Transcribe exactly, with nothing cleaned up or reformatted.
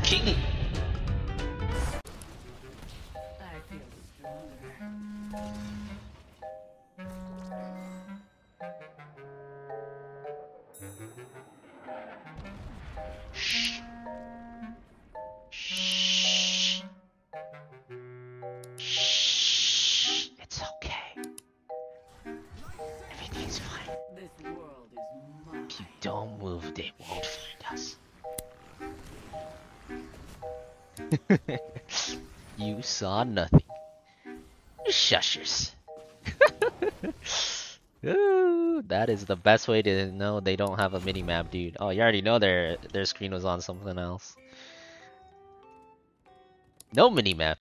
King. Shh. Shh. Shh. It's okay. Everything's fine. If you don't move, they won't find us. You saw nothing. Shushers. Ooh, that is the best way to know they don't have a mini map, dude. Oh, you already know their their screen was on something else. No mini map.